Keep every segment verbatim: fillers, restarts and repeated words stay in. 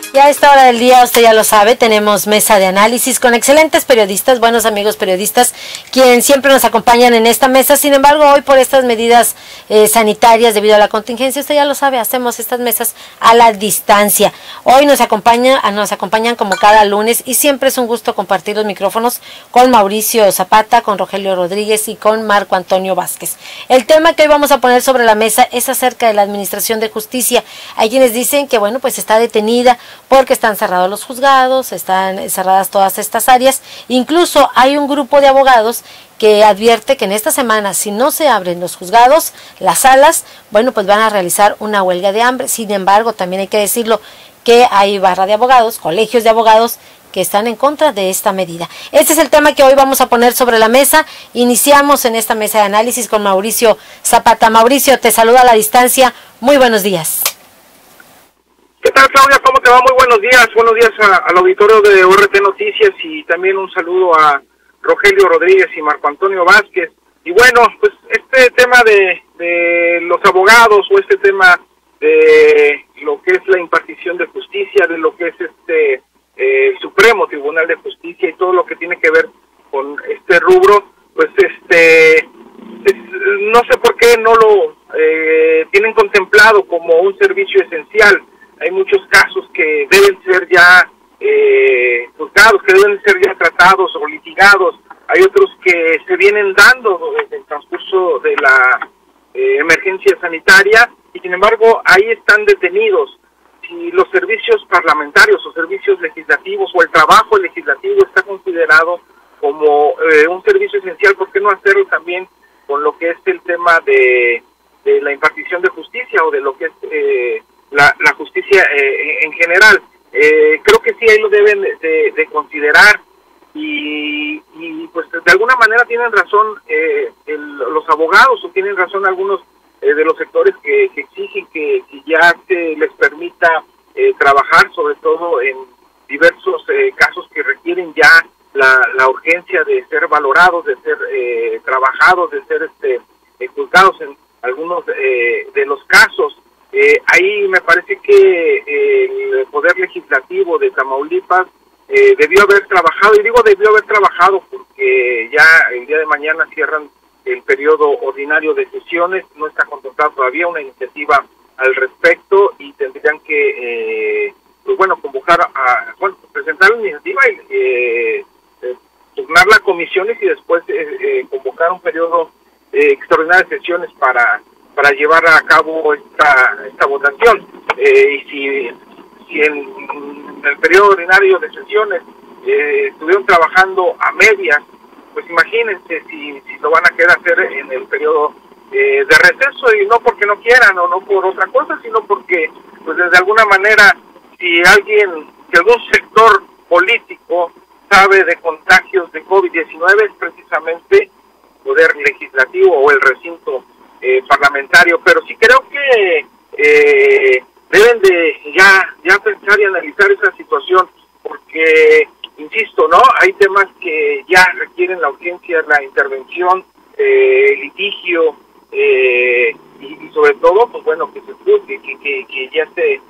Y a esta hora del día, usted ya lo sabe, tenemos mesa de análisis con excelentes periodistas, buenos amigos periodistas, quienes siempre nos acompañan en esta mesa. Sin embargo, hoy por estas medidas eh, sanitarias debido a la contingencia, usted ya lo sabe, hacemos estas mesas a la distancia. Hoy nos acompaña, nos acompañan como cada lunes y siempre es un gusto compartir los micrófonos con Mauricio Zapata, con Rogelio Rodríguez y con Marco Antonio Vázquez. El tema que hoy vamos a poner sobre la mesa es acerca de la Administración de Justicia. Hay quienes dicen que, bueno, pues está detenida porque están cerrados los juzgados, están cerradas todas estas áreas. Incluso hay un grupo de abogados que advierte que en esta semana, si no se abren los juzgados, las salas, bueno, pues van a realizar una huelga de hambre. Sin embargo, también hay que decirlo que hay barra de abogados, colegios de abogados que están en contra de esta medida. Este es el tema que hoy vamos a poner sobre la mesa. Iniciamos en esta mesa de análisis con Mauricio Zapata. Mauricio, te saluda a la distancia. Muy buenos días. ¿Qué tal, Claudia? ¿Cómo te va? Muy buenos días. Buenos días a, al auditorio de O R T Noticias y también un saludo a Rogelio Rodríguez y Marco Antonio Vázquez. Y bueno, pues este tema de, de los abogados o este tema de lo que es la impartición de justicia, de lo que es este eh, el Supremo Tribunal de Justicia y todo lo que tiene que ver con este rubro, pues este es, no sé por qué no lo eh, tienen contemplado como un servicio esencial. Hay muchos casos que deben ser ya eh, juzgados, que deben ser ya tratados o litigados. Hay otros que se vienen dando en el transcurso de la eh, emergencia sanitaria y sin embargo ahí están detenidos. Si los servicios parlamentarios o servicios legislativos o el trabajo legislativo está considerado como eh, un servicio esencial, ¿por qué no hacerlo también con lo que es el tema de, de la impartición de justicia o de lo que es eh, La, la justicia eh, en general? Eh, creo que sí, ahí lo deben de, de considerar y, y pues de alguna manera tienen razón eh, el, los abogados o tienen razón algunos eh, de los sectores que, que exigen que, que ya se les permita eh, trabajar, sobre todo en diversos eh, casos que requieren ya la, la urgencia de ser valorados, de ser eh, trabajados, de ser este eh, juzgados en algunos eh, de los casos. Eh, ahí me parece que eh, el Poder Legislativo de Tamaulipas eh, debió haber trabajado, y digo debió haber trabajado porque ya el día de mañana cierran el periodo ordinario de sesiones, no está contemplada todavía una iniciativa al respecto y tendrían que, eh, pues bueno, convocar a, bueno, presentar la iniciativa y eh, eh, turnar las comisiones y después eh, eh, convocar un periodo eh, extraordinario de sesiones para para llevar a cabo esta esta votación. Eh, y si, si en, en el periodo ordinario de sesiones eh, estuvieron trabajando a medias, pues imagínense si, si lo van a querer hacer en el periodo eh, de receso, y no porque no quieran o no por otra cosa, sino porque pues de alguna manera si alguien, si algún sector político sabe de contagios de COVID diecinueve es precisamente el Poder Legislativo o el recinto Eh, parlamentario, pero sí creo que eh, deben de ya ya pensar y analizar esa situación, porque insisto, no hay temas que ya requieren la urgencia, la intervención, eh, litigio eh, y, y sobre todo, pues bueno, que se juzgue, que, que, que ya se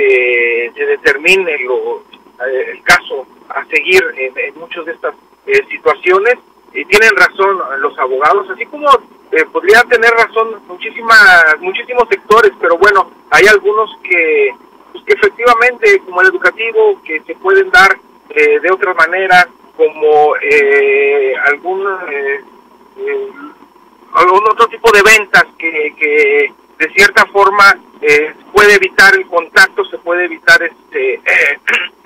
se, se determine lo, eh, el caso a seguir en, en muchas de estas eh, situaciones. Y tienen razón los abogados, así como eh, podrían tener razón muchísimas muchísimos sectores, pero bueno, hay algunos que, pues, que efectivamente, como el educativo, que se pueden dar eh, de otra manera, como eh, algún eh, eh, algún otro tipo de ventas que, que de cierta forma eh, puede evitar el contacto, se puede evitar este eh,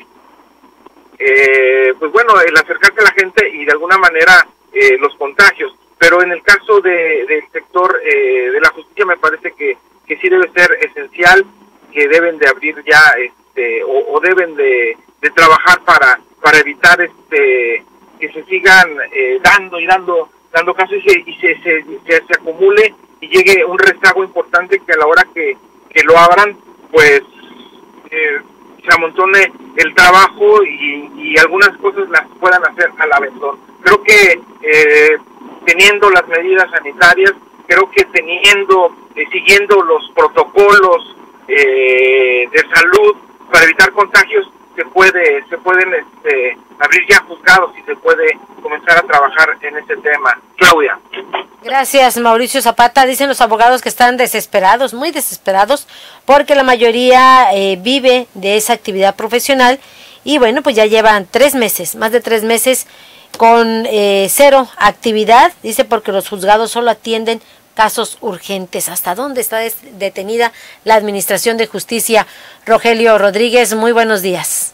eh, pues bueno, el acercarse a la gente y de alguna manera eh, los contagios. Pero en el caso de, del sector eh, de la justicia me parece que, que sí debe ser esencial, que deben de abrir ya este o, o deben de, de trabajar para para evitar este que se sigan eh, dando y dando dando casos y se, y se, se, se, se acumule y llegue un rezago importante que a la hora que, que lo abran pues eh, se amontone el trabajo y, y algunas cosas las puedan hacer al aventón. Creo que eh, teniendo las medidas sanitarias, creo que teniendo, eh, siguiendo los protocolos eh, de salud, para evitar contagios se puede se pueden este, abrir ya juzgados y se puede comenzar a trabajar en ese tema. Claudia. Gracias, Mauricio Zapata. Dicen los abogados que están desesperados, muy desesperados, porque la mayoría eh, vive de esa actividad profesional y bueno, pues ya llevan tres meses, más de tres meses con eh, cero actividad, dice, porque los juzgados solo atienden casos urgentes. ¿Hasta dónde está detenida la Administración de Justicia? Rogelio Rodríguez, muy buenos días.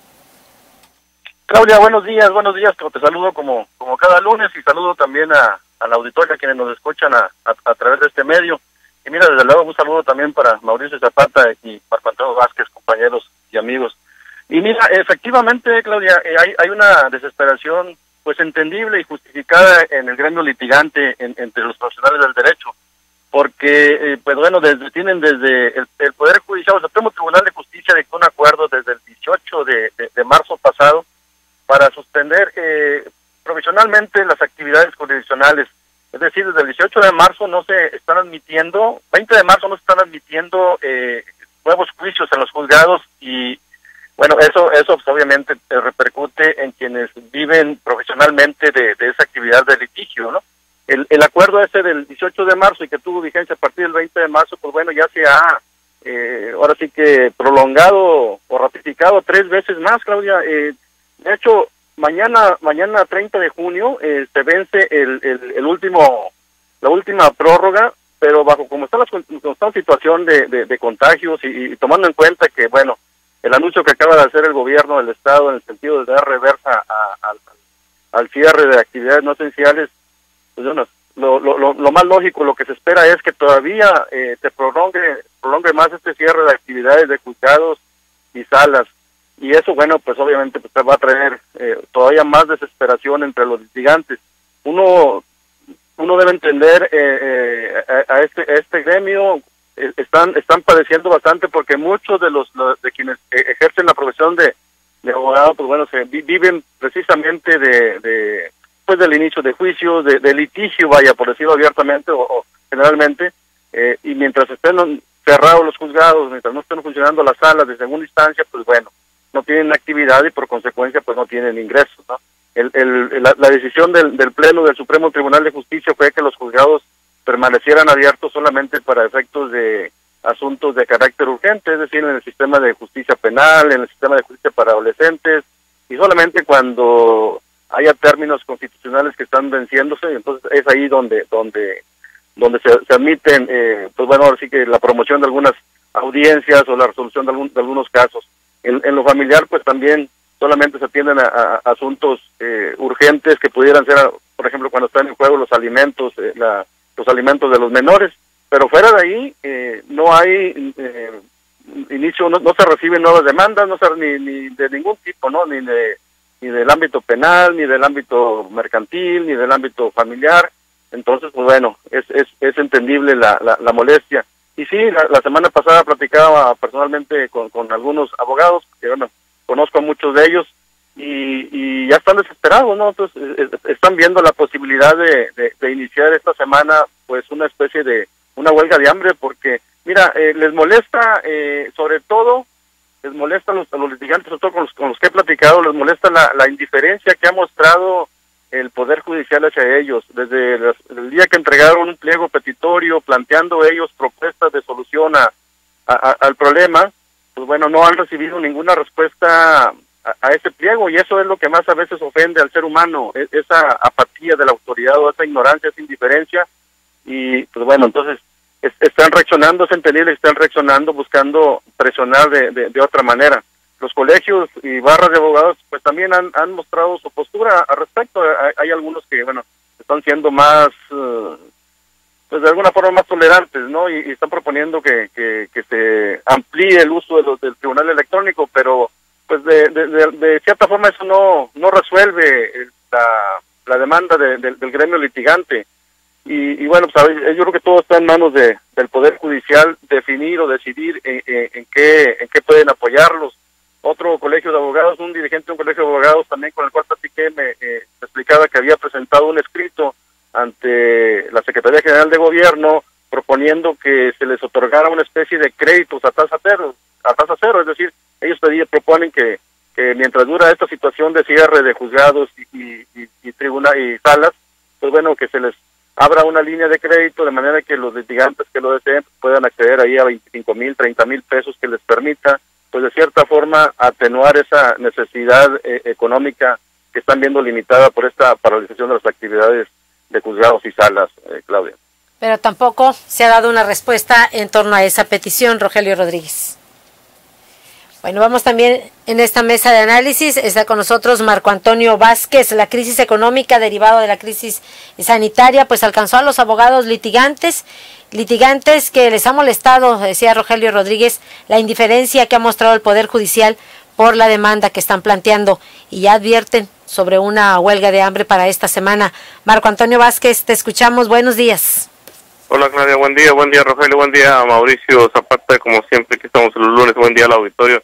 Claudia, buenos días, buenos días, te saludo como, como cada lunes y saludo también a, a la auditoria, quienes nos escuchan a, a, a través de este medio. Y mira, desde luego un saludo también para Mauricio Zapata y Marco Antonio Vázquez, compañeros y amigos. Y mira, efectivamente, Claudia, eh, hay, hay una desesperación pues entendible y justificada en el gremio litigante en, entre los profesionales del derecho, porque eh, pues bueno, desde tienen desde el, el Poder Judicial, el Supremo Tribunal de Justicia dictó un acuerdo desde el dieciocho de, de, de marzo pasado para suspender eh, provisionalmente las actividades jurisdiccionales. Es decir, desde el dieciocho de marzo no se están admitiendo, veinte de marzo no se están admitiendo eh, nuevos juicios en los juzgados y bueno, eso eso pues, obviamente eh, repercute en quienes viven profesionalmente de, de esa actividad de litigio, ¿no? El, el acuerdo ese del dieciocho de marzo y que tuvo vigencia a partir del veinte de marzo, pues bueno, ya se ha, eh, ahora sí que prolongado o ratificado tres veces más, Claudia. Eh, de hecho, mañana mañana treinta de junio eh, se vence el, el, el último, la última prórroga, pero bajo como está la constante situación de, de, de contagios y, y tomando en cuenta que, bueno, el anuncio que acaba de hacer el gobierno del Estado en el sentido de dar reversa a, a, al cierre de actividades no esenciales, pues bueno, lo, lo, lo, lo más lógico, lo que se espera es que todavía eh, se prolongue, prolongue más este cierre de actividades de juzgados y salas. Y eso, bueno, pues obviamente pues, va a traer eh, todavía más desesperación entre los litigantes. Uno uno debe entender eh, eh, a, a, este, a este gremio. Están están padeciendo bastante porque muchos de los, los de quienes ejercen la profesión de, de abogado, pues bueno, se viven precisamente de, de pues del inicio de juicios, de, de litigio, vaya, por decirlo abiertamente o, o generalmente, eh, y mientras estén cerrados los juzgados, mientras no estén funcionando las salas de segunda instancia, pues bueno, no tienen actividad y por consecuencia pues no tienen ingresos, ¿no? El, el, la, la decisión del, del Pleno del Supremo Tribunal de Justicia fue que los juzgados permanecieran abiertos solamente para efectos de asuntos de carácter urgente, es decir, en el sistema de justicia penal, en el sistema de justicia para adolescentes, y solamente cuando haya términos constitucionales que están venciéndose, entonces es ahí donde donde donde se, se admiten, eh, pues bueno, ahora sí que la promoción de algunas audiencias o la resolución de, algún, de algunos casos. En, en lo familiar, pues también solamente se atienden a, a, a asuntos eh, urgentes que pudieran ser, por ejemplo, cuando están en juego los alimentos, eh, la los alimentos de los menores, pero fuera de ahí eh, no hay eh, inicio, no, no se reciben nuevas demandas, no se, ni, ni de ningún tipo, no, ni de ni del ámbito penal, ni del ámbito mercantil, ni del ámbito familiar. Entonces, pues bueno, es es, es entendible la, la, la molestia. Y sí, la, la semana pasada platicaba personalmente con, con algunos abogados, que bueno, conozco a muchos de ellos, Y, y ya están desesperados, ¿no? Entonces eh, están viendo la posibilidad de, de, de iniciar esta semana pues una especie de una huelga de hambre porque, mira, eh, les molesta, eh, sobre todo, les molesta a los, a los litigantes, sobre todo con los, con los que he platicado, les molesta la, la indiferencia que ha mostrado el Poder Judicial hacia ellos, desde las, el día que entregaron un pliego petitorio planteando ellos propuestas de solución a, a, a, al problema, pues bueno, no han recibido ninguna respuesta A, a ese pliego, y eso es lo que más a veces ofende al ser humano, es, esa apatía de la autoridad o esa ignorancia, esa indiferencia, y pues bueno, entonces es, están reaccionando, es entendible, están reaccionando buscando presionar de, de, de otra manera. Los colegios y barras de abogados pues también han, han mostrado su postura al respecto. Hay, hay algunos que bueno, están siendo más, uh, pues de alguna forma más tolerantes, ¿no? Y, y están proponiendo que, que, que se amplíe el uso de los, del tribunal electrónico, pero pues de, de, de, de cierta forma eso no no resuelve la, la demanda de, de, del gremio litigante y, y bueno, pues yo creo que todo está en manos de, del Poder Judicial definir o decidir en, en, en qué en qué pueden apoyarlos. Otro colegio de abogados, un dirigente de un colegio de abogados también con el cual platiqué, me, eh, me explicaba que había presentado un escrito ante la Secretaría General de Gobierno proponiendo que se les otorgara una especie de créditos a tasa cero, a tasa cero, es decir, ellos pedían, proponen que, que mientras dura esta situación de cierre de juzgados y, y, y, y tribunal y salas, pues bueno, que se les abra una línea de crédito de manera que los litigantes que lo deseen puedan acceder ahí a veinticinco mil, treinta mil pesos que les permita, pues de cierta forma, atenuar esa necesidad eh, económica que están viendo limitada por esta paralización de las actividades de juzgados y salas, eh, Claudia. Pero tampoco se ha dado una respuesta en torno a esa petición, Rogelio Rodríguez. Bueno, vamos también en esta mesa de análisis, está con nosotros Marco Antonio Vázquez. La crisis económica derivada de la crisis sanitaria, pues alcanzó a los abogados litigantes, litigantes que les ha molestado, decía Rogelio Rodríguez, la indiferencia que ha mostrado el Poder Judicial por la demanda que están planteando y ya advierten sobre una huelga de hambre para esta semana. Marco Antonio Vázquez, te escuchamos, buenos días. Hola Claudia, buen día, buen día Rogelio, buen día a Mauricio Zapata, como siempre que estamos los lunes, buen día al auditorio.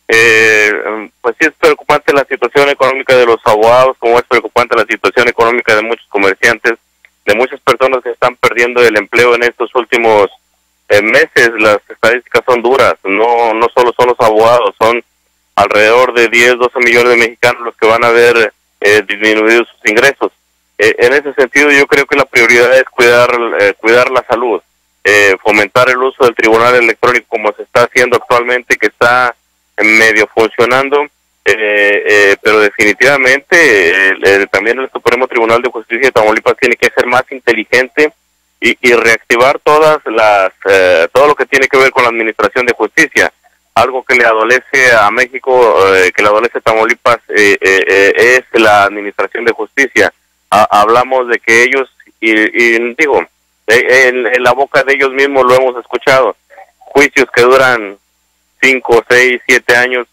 Eh, pues sí es preocupante la situación económica de los abogados, como es preocupante la situación económica de muchos comerciantes, de muchas personas que están perdiendo el empleo en estos últimos eh, meses. Las estadísticas son duras, no no solo son los abogados, son alrededor de diez, doce millones de mexicanos los que van a ver eh, disminuido sus ingresos. Eh, en ese sentido yo creo que la prioridad es cuidar eh, cuidar la salud, eh, fomentar el uso del tribunal electrónico como se está haciendo actualmente, que está medio funcionando, eh, eh, pero definitivamente eh, eh, también el Supremo Tribunal de Justicia de Tamaulipas tiene que ser más inteligente y, y reactivar todas las eh, todo lo que tiene que ver con la administración de justicia. Algo que le adolece a México, eh, que le adolece a Tamaulipas, eh, eh, eh, es la administración de justicia. Ha, hablamos de que ellos, y, y digo, eh, en, en la boca de ellos mismos lo hemos escuchado, juicios que duran cinco, seis, siete años,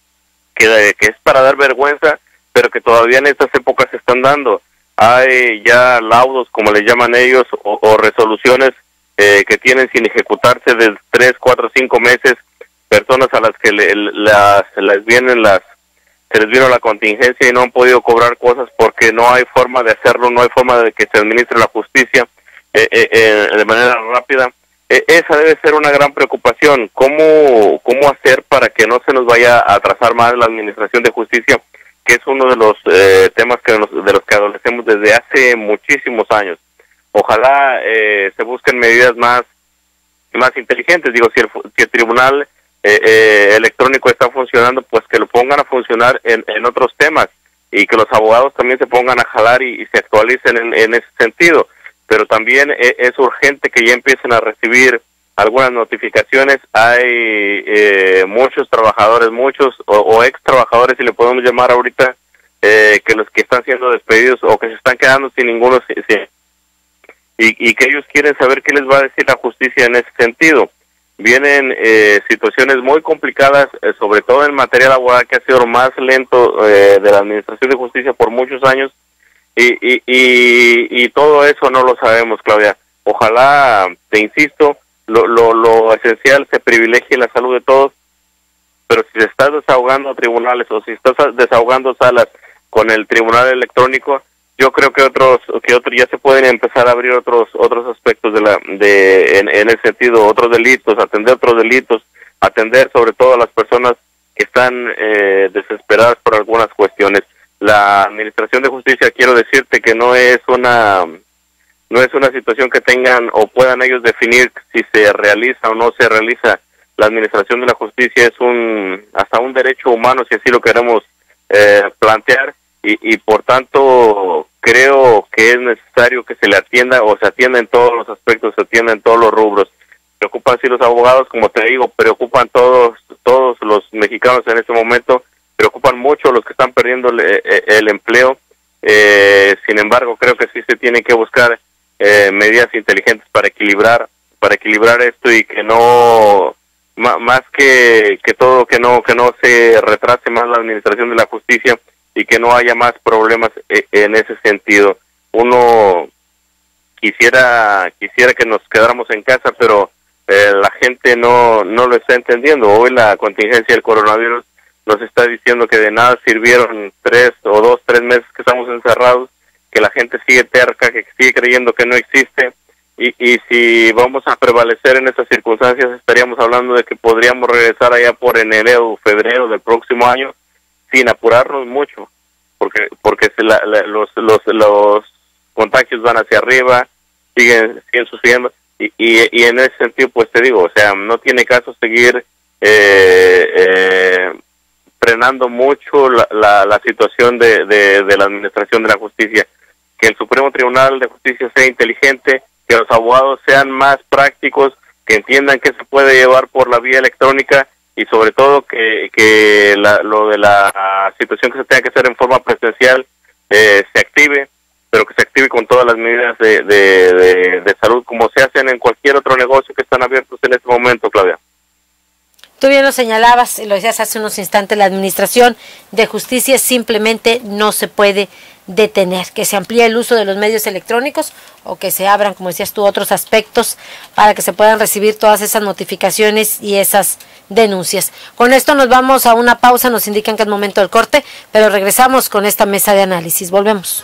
que, que es para dar vergüenza, pero que todavía en estas épocas se están dando. Hay ya laudos, como le llaman ellos, o, o resoluciones eh, que tienen sin ejecutarse de tres, cuatro, cinco meses, personas a las que le, las, las vienen las, se les vino la contingencia y no han podido cobrar cosas porque no hay forma de hacerlo, no hay forma de que se administre la justicia eh, eh, eh, de manera rápida. Esa debe ser una gran preocupación, ¿cómo, cómo hacer para que no se nos vaya a atrasar más la administración de justicia, que es uno de los eh, temas que nos, de los que adolecemos desde hace muchísimos años. Ojalá eh, se busquen medidas más, más inteligentes. Digo, si el, si el tribunal eh, eh, electrónico está funcionando, pues que lo pongan a funcionar en, en otros temas y que los abogados también se pongan a jalar y, y se actualicen en, en ese sentido. Pero también es urgente que ya empiecen a recibir algunas notificaciones. Hay eh, muchos trabajadores, muchos o, o ex trabajadores, si le podemos llamar ahorita, eh, que los que están siendo despedidos o que se están quedando sin ninguno, sí, sí, y, y que ellos quieren saber qué les va a decir la justicia en ese sentido. Vienen eh, situaciones muy complicadas, eh, sobre todo en materia laboral, que ha sido lo más lento eh, de la administración de justicia por muchos años. Y, y, y, y todo eso no lo sabemos, Claudia. Ojalá, te insisto, lo, lo, lo esencial se privilegie la salud de todos, pero si se está desahogando tribunales o si estás desahogando salas con el tribunal electrónico, yo creo que otros que otros ya se pueden empezar a abrir otros otros aspectos de la de en, en ese sentido, otros delitos, atender otros delitos, atender sobre todo a las personas que están eh, desesperadas por algunas cuestiones. La administración de justicia, quiero decirte que no es una no es una situación que tengan o puedan ellos definir si se realiza o no se realiza. La administración de la justicia es un hasta un derecho humano, si así lo queremos eh, plantear, y, y por tanto creo que es necesario que se le atienda o se atienda en todos los aspectos, se atienda en todos los rubros. Preocupan sí los abogados, como te digo, preocupan todos todos los mexicanos en este momento. Preocupan mucho los que están perdiendo el, el empleo, eh, sin embargo creo que sí se tienen que buscar eh, medidas inteligentes para equilibrar para equilibrar esto y que no más que que todo que no que no se retrase más la administración de la justicia y que no haya más problemas en ese sentido. Uno quisiera quisiera que nos quedáramos en casa, pero eh, la gente no no lo está entendiendo. Hoy la contingencia del coronavirus nos está diciendo que de nada sirvieron tres o dos, tres meses que estamos encerrados, que la gente sigue terca, que sigue creyendo que no existe, y, y si vamos a prevalecer en estas circunstancias, estaríamos hablando de que podríamos regresar allá por enero o febrero del próximo año sin apurarnos mucho, porque porque se la, la, los, los los contagios van hacia arriba, siguen siguen sucediendo, y, y, y en ese sentido, pues te digo, o sea, no tiene caso seguir eh, eh, frenando mucho la, la, la situación de, de, de la administración de la justicia. Que el Supremo Tribunal de Justicia sea inteligente, que los abogados sean más prácticos, que entiendan que se puede llevar por la vía electrónica, y sobre todo que, que la, lo de la situación que se tenga que hacer en forma presencial eh, se active, pero que se active con todas las medidas de, de, de, de salud, como se hacen en cualquier otro negocio que están abiertos en este momento, Claudia. Tú bien lo señalabas, y lo decías hace unos instantes, la administración de justicia simplemente no se puede detener, que se amplíe el uso de los medios electrónicos o que se abran, como decías tú, otros aspectos para que se puedan recibir todas esas notificaciones y esas denuncias. Con esto nos vamos a una pausa, nos indican que es momento del corte, pero regresamos con esta mesa de análisis. Volvemos.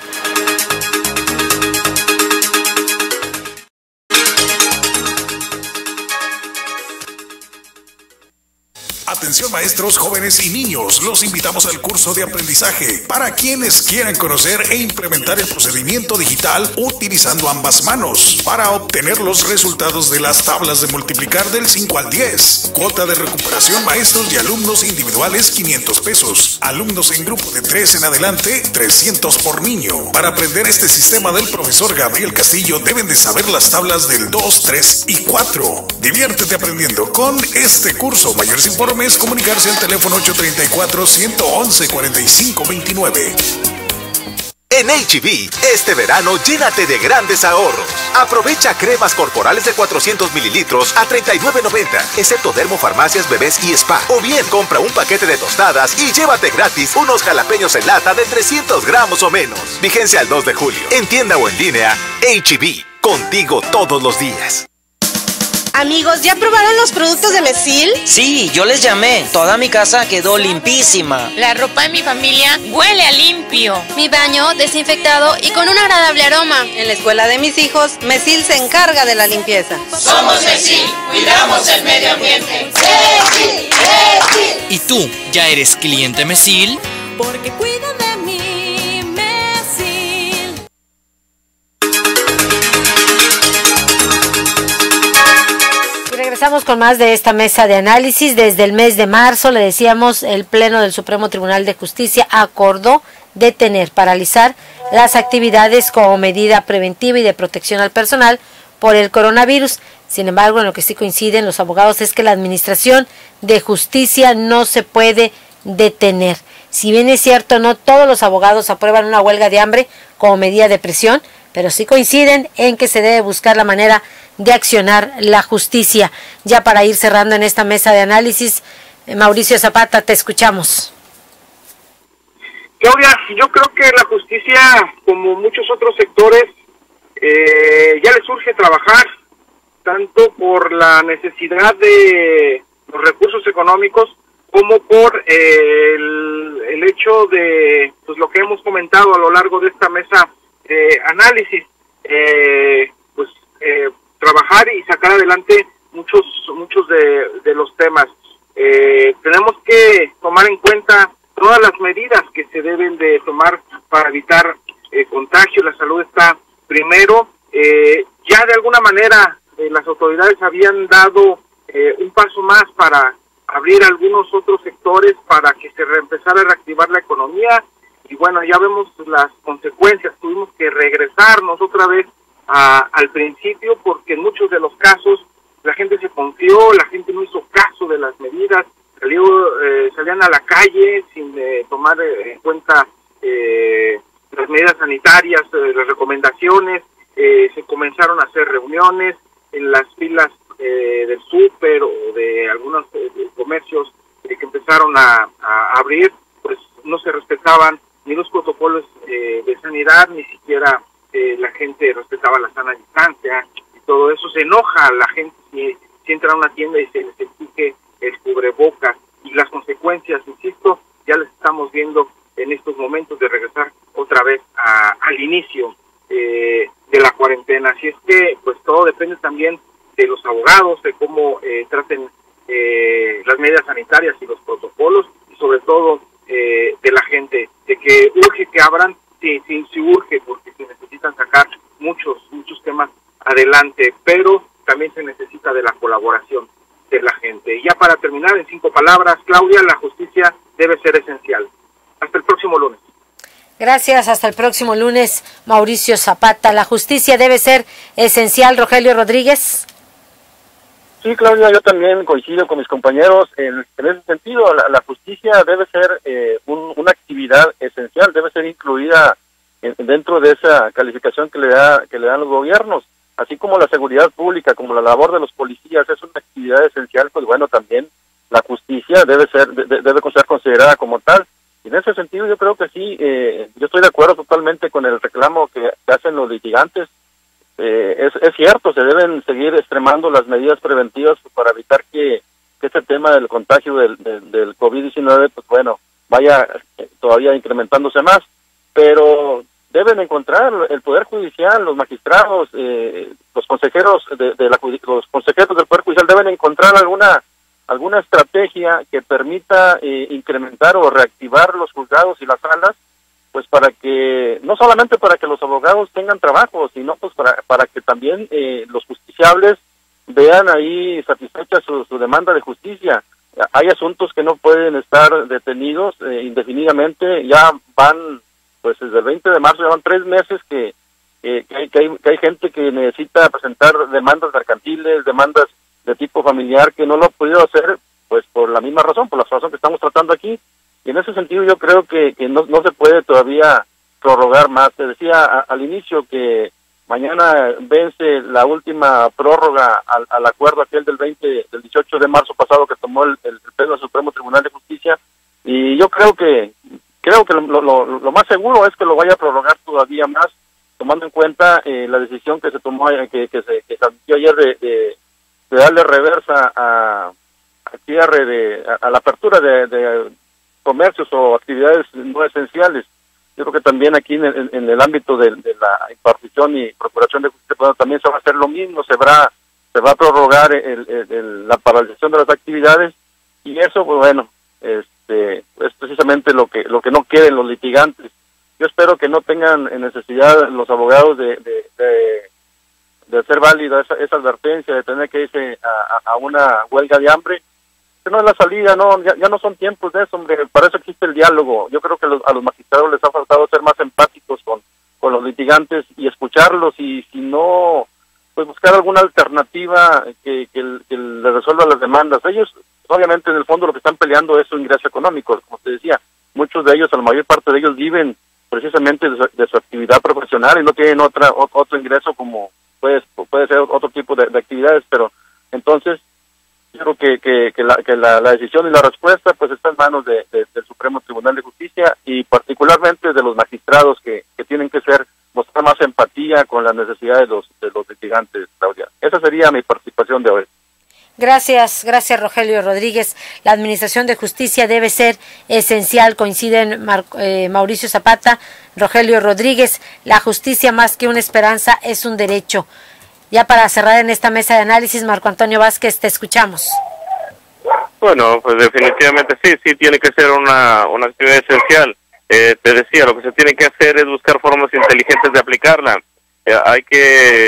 Atención maestros, jóvenes y niños, los invitamos al curso de aprendizaje para quienes quieran conocer e implementar el procedimiento digital utilizando ambas manos para obtener los resultados de las tablas de multiplicar del cinco al diez. Cuota de recuperación maestros y alumnos individuales quinientos pesos. Alumnos en grupo de tres en adelante trescientos por niño. Para aprender este sistema del profesor Gabriel Castillo deben de saber las tablas del dos, tres y cuatro. Diviértete aprendiendo con este curso. Mayores informes, comunicarse al teléfono ocho tres cuatro, uno uno uno, cuatro cinco dos nueve. En H E B, este verano llénate de grandes ahorros. Aprovecha cremas corporales de cuatrocientos mililitros a treinta y nueve noventa, excepto Dermofarmacias, Bebés y Spa. O bien compra un paquete de tostadas y llévate gratis unos jalapeños en lata de trescientos gramos o menos. Vigencia al dos de julio. En tienda o en línea, H E B. Contigo todos los días. Amigos, ¿ya probaron los productos de Mesil? Sí, yo les llamé. Toda mi casa quedó limpísima. La ropa de mi familia huele a limpio. Mi baño desinfectado y con un agradable aroma. En la escuela de mis hijos, Mesil se encarga de la limpieza. Somos Mesil, cuidamos el medio ambiente. ¡Mesil! ¡Mesil! ¿Y tú, ya eres cliente Mesil? Porque cuidan de mí. Regresamos con más de esta mesa de análisis. Desde el mes de marzo, le decíamos, el Pleno del Supremo Tribunal de Justicia acordó detener, paralizar las actividades como medida preventiva y de protección al personal por el coronavirus. Sin embargo, en lo que sí coinciden los abogados es que la Administración de Justicia no se puede detener. Si bien es cierto, no todos los abogados aprueban una huelga de hambre como medida de presión, pero sí coinciden en que se debe buscar la manera de accionar la justicia. Ya para ir cerrando en esta mesa de análisis, Mauricio Zapata, te escuchamos. Claudia, yo creo que la justicia, como muchos otros sectores, eh, ya les urge trabajar, tanto por la necesidad de los recursos económicos, como por eh, el, el hecho de pues lo que hemos comentado a lo largo de esta mesa de análisis, eh, pues eh, trabajar y sacar adelante muchos muchos de, de los temas. Eh, tenemos que tomar en cuenta todas las medidas que se deben de tomar para evitar eh, contagio. La salud está primero. Eh, ya de alguna manera eh, las autoridades habían dado eh, un paso más para abrir algunos otros sectores para que se empezara a reactivar la economía, y bueno, ya vemos las consecuencias. Tuvimos que regresarnos otra vez a, al principio, porque en muchos de los casos la gente se confió, la gente no hizo caso de las medidas, salió, eh, salían a la calle sin eh, tomar eh, en cuenta eh, las medidas sanitarias, eh, las recomendaciones, eh, se comenzaron a hacer reuniones en las filas eh, del súper o de algunos eh, de comercios eh, que empezaron a, a abrir, pues no se respetaban ni los protocolos eh, de sanidad, ni siquiera eh, la gente respetaba la sana distancia, y todo eso. Se enoja la gente si, si entra a una tienda y se les exige el cubrebocas, y las consecuencias, insisto, ya las estamos viendo en estos momentos de regresar otra vez a, al inicio eh, de la cuarentena. también. Así es que pues todo depende también de los abogados, de cómo eh, traten eh, las medidas sanitarias y los protocolos, y sobre todo eh, de la gente, de que urge que abran, sí, sí, sí urge, porque se necesitan sacar muchos, muchos temas adelante, pero también se necesita de la colaboración de la gente. Y ya para terminar, en cinco palabras, Claudia, la justicia debe ser esencial. Hasta el próximo lunes. Gracias, hasta el próximo lunes, Mauricio Zapata. La justicia debe ser esencial, Rogelio Rodríguez. Sí, Claudia, yo también coincido con mis compañeros en, en ese sentido. La, la justicia debe ser eh, un, una actividad esencial, debe ser incluida en, dentro de esa calificación que le da que le dan los gobiernos, así como la seguridad pública, como la labor de los policías es una actividad esencial. Pues bueno, también la justicia debe ser de, debe ser considerada como tal. Y en ese sentido yo creo que sí, eh, yo estoy de acuerdo totalmente con el reclamo que, que hacen los litigantes. Eh, es, es cierto, se deben seguir extremando las medidas preventivas para evitar que, que este tema del contagio del, del, del COVID diecinueve, pues bueno, vaya eh, todavía incrementándose más, pero deben encontrar el Poder Judicial, los magistrados, eh, los consejeros de, de la, los consejeros del Poder Judicial deben encontrar alguna alguna estrategia que permita eh, incrementar o reactivar los juzgados y las salas, pues para que, no solamente para que los abogados tengan trabajo, sino pues para, para que también eh, los justiciables vean ahí satisfecha su, su demanda de justicia. Hay asuntos que no pueden estar detenidos eh, indefinidamente, ya van, pues desde el veinte de marzo, ya van tres meses que, eh, que, hay, que, hay, que hay gente que necesita presentar demandas mercantiles, demandas de tipo familiar, que no lo ha podido hacer, pues por la misma razón, por la razón que estamos tratando aquí. Y en ese sentido yo creo que, que no, no se puede todavía prorrogar más. Te decía a, al inicio que mañana vence la última prórroga al, al acuerdo aquel del veinte, del dieciocho de marzo pasado que tomó el, el, el Pleno del Supremo Tribunal de Justicia, y yo creo que creo que lo, lo, lo más seguro es que lo vaya a prorrogar todavía más, tomando en cuenta eh, la decisión que se tomó, que, que se que se admitió ayer de, de de darle reversa a, a cierre de, a, a la apertura de, de comercios o actividades no esenciales. Yo creo que también aquí en el, en el ámbito de, de la impartición y procuración de justicia, bueno, también se va a hacer lo mismo, se va, se va a prorrogar el, el, el, la paralización de las actividades, y eso, pues bueno, este, es precisamente lo que, lo que no quieren los litigantes. Yo espero que no tengan necesidad los abogados de, de, de de hacer válida esa, esa advertencia, de tener que irse a, a una huelga de hambre, que no es la salida, no, ya, ya no son tiempos de eso, hombre, para eso existe el diálogo. Yo creo que los, a los magistrados les ha faltado ser más empáticos con, con los litigantes y escucharlos, y si no, pues buscar alguna alternativa que, que, que le resuelva las demandas. Ellos, obviamente, en el fondo lo que están peleando es su ingreso económico, como te decía, muchos de ellos, a la mayor parte de ellos viven precisamente de su, de su actividad profesional y no tienen otra o, otro ingreso como Puede, puede ser otro tipo de, de actividades, pero entonces yo creo que, que, que, la, que la, la decisión y la respuesta pues está en manos de, de, del Supremo Tribunal de Justicia, y particularmente de los magistrados que, que tienen que ser mostrar más empatía con las necesidades de los, de los litigantes, Claudia. Esa sería mi participación de hoy. Gracias, gracias Rogelio Rodríguez. La Administración de Justicia debe ser esencial, coinciden Mar, eh, Mauricio Zapata, Rogelio Rodríguez. La justicia, más que una esperanza, es un derecho. Ya para cerrar en esta mesa de análisis, Marco Antonio Vázquez, te escuchamos. Bueno, pues definitivamente sí, sí tiene que ser una, una actividad esencial. Eh, te decía, lo que se tiene que hacer es buscar formas inteligentes de aplicarla. Eh, hay que,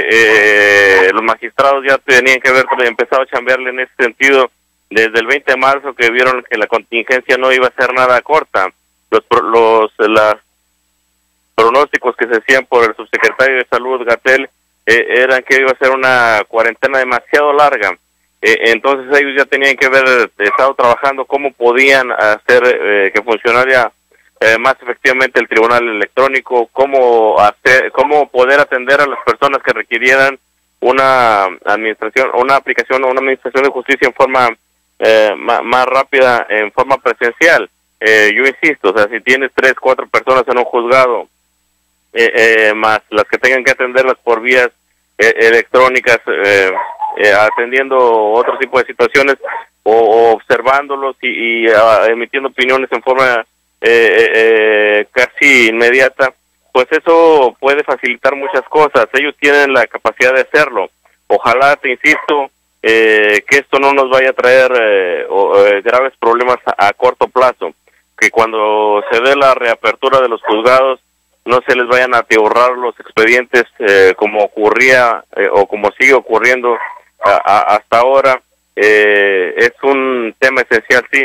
eh, los magistrados ya tenían que haber empezado a chambearle en ese sentido desde el veinte de marzo, que vieron que la contingencia no iba a ser nada corta. Los, los las pronósticos que se hacían por el subsecretario de Salud, Gatell, eh, eran que iba a ser una cuarentena demasiado larga. Eh, entonces ellos ya tenían que haber estado trabajando cómo podían hacer eh, que funcionara Eh, más efectivamente el tribunal electrónico, cómo hacer, cómo poder atender a las personas que requirieran una administración, una aplicación o una administración de justicia en forma eh, más, más rápida, en forma presencial. Eh, yo insisto, o sea, si tienes tres, cuatro personas en un juzgado, eh, eh, más las que tengan que atenderlas por vías eh, electrónicas, eh, eh, atendiendo otro tipo de situaciones o, o observándolos y, y uh, emitiendo opiniones en forma Eh, eh, casi inmediata, pues eso puede facilitar muchas cosas. Ellos tienen la capacidad de hacerlo. Ojalá, te insisto, eh, que esto no nos vaya a traer eh, o, eh, graves problemas a, a corto plazo, que cuando se dé la reapertura de los juzgados no se les vayan a atiborrar los expedientes eh, como ocurría eh, o como sigue ocurriendo a, a, hasta ahora. Eh, es un tema esencial, sí,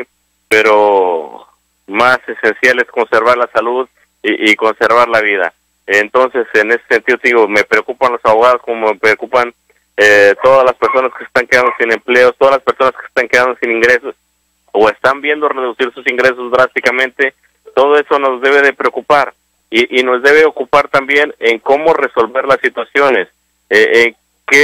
pero más esencial es conservar la salud y, y conservar la vida. Entonces, en ese sentido, digo, me preocupan los abogados como me preocupan eh, todas las personas que están quedando sin empleos, todas las personas que están quedando sin ingresos o están viendo reducir sus ingresos drásticamente. Todo eso nos debe de preocupar. Y, y nos debe ocupar también en cómo resolver las situaciones, eh, en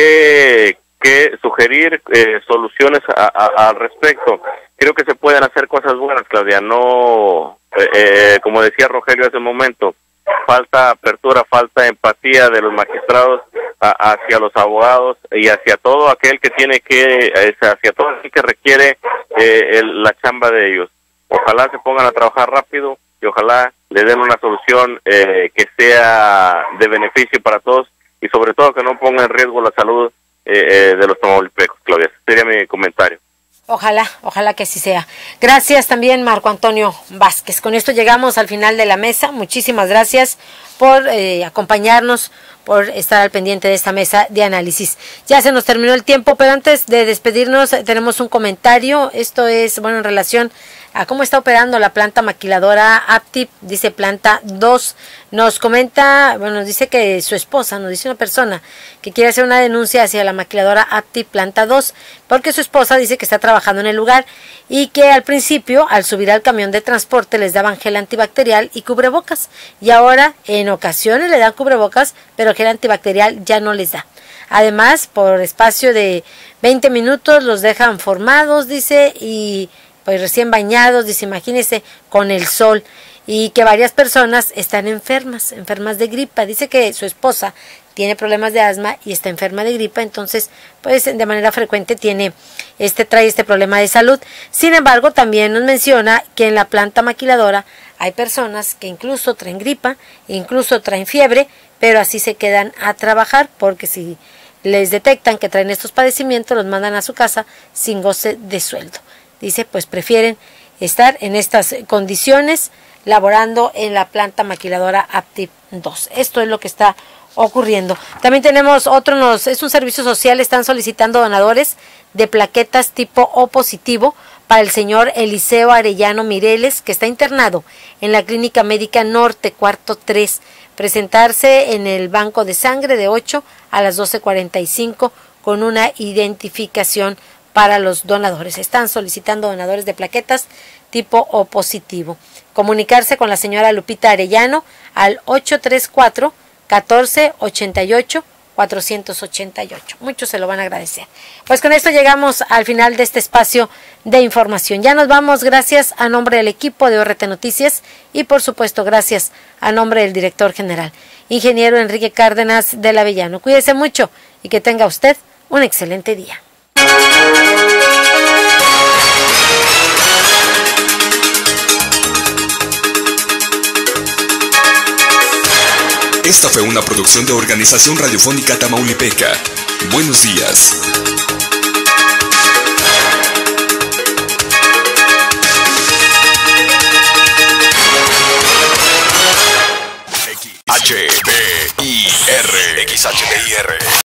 qué, qué sugerir eh, soluciones a, a, al respecto. Creo que se pueden hacer cosas buenas, Claudia, no, eh, eh, como decía Rogelio hace un momento, falta apertura, falta empatía de los magistrados a, hacia los abogados y hacia todo aquel que tiene que, eh, hacia todo aquel que requiere eh, el, la chamba de ellos. Ojalá se pongan a trabajar rápido y ojalá le den una solución eh, que sea de beneficio para todos y sobre todo que no ponga en riesgo la salud eh, eh, de los tamaulipecos, Claudia. Ese sería mi comentario. Ojalá, ojalá que así sea. Gracias también, Marco Antonio Vázquez. Con esto llegamos al final de la mesa. Muchísimas gracias por eh, acompañarnos, por estar al pendiente de esta mesa de análisis. Ya se nos terminó el tiempo, pero antes de despedirnos tenemos un comentario. Esto es, bueno, en relación a cómo está operando la planta maquiladora Aptip, dice planta dos. Nos comenta, bueno, nos dice que su esposa, nos dice una persona que quiere hacer una denuncia hacia la maquiladora Aptip planta dos, porque su esposa dice que está trabajando en el lugar y que al principio, al subir al camión de transporte, les daban gel antibacterial y cubrebocas, y ahora en ocasiones le dan cubrebocas, pero gel antibacterial ya no les da. Además, por espacio de veinte minutos los dejan formados, dice, y pues recién bañados, dice, imagínese, con el sol, y que varias personas están enfermas, enfermas de gripa. Dice que su esposa tiene problemas de asma y está enferma de gripa, entonces pues de manera frecuente tiene este trae este problema de salud. Sin embargo, también nos menciona que en la planta maquiladora hay personas que incluso traen gripa, incluso traen fiebre, pero así se quedan a trabajar, porque si les detectan que traen estos padecimientos, los mandan a su casa sin goce de sueldo. Dice, pues prefieren estar en estas condiciones laborando en la planta maquiladora Aptip dos. Esto es lo que está ocurriendo. También tenemos otro, nos, es un servicio social, están solicitando donadores de plaquetas tipo O positivo para el señor Eliseo Arellano Mireles, que está internado en la Clínica Médica Norte, cuarto tres. Presentarse en el banco de sangre de ocho a las doce cuarenta y cinco con una identificación para los donadores. Están solicitando donadores de plaquetas tipo O positivo. Comunicarse con la señora Lupita Arellano al ocho tres cuatro, catorce ochenta y ocho, cuatrocientos ochenta y ocho. Muchos se lo van a agradecer. Pues con esto llegamos al final de este espacio de información. Ya nos vamos, gracias a nombre del equipo de O R T Noticias y por supuesto gracias a nombre del director general, ingeniero Enrique Cárdenas del Avellano. Cuídese mucho y que tenga usted un excelente día. Esta fue una producción de Organización Radiofónica Tamaulipeca. Buenos días. H B I R X H B I R